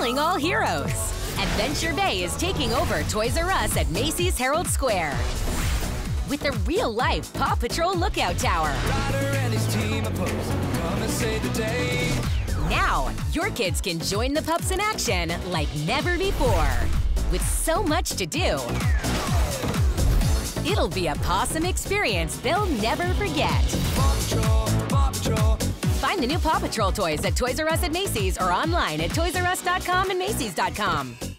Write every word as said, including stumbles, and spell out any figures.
calling all heroes. Adventure Bay is taking over Toys R Us at Macy's Herald Square with a real-life PAW Patrol lookout tower. Ryder and his team of pups come and save the day. Now, your kids can join the pups in action like never before. With so much to do, it'll be a pawsome experience they'll never forget. PAW Patrol, PAW Patrol. Find the new PAW Patrol toys at Toys R Us at Macy's or online at toys r us dot com and macys dot com.